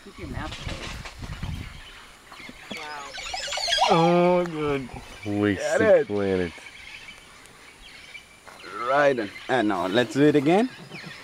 Wow. Oh, good. Wasted planet. Right. And now let's do it again.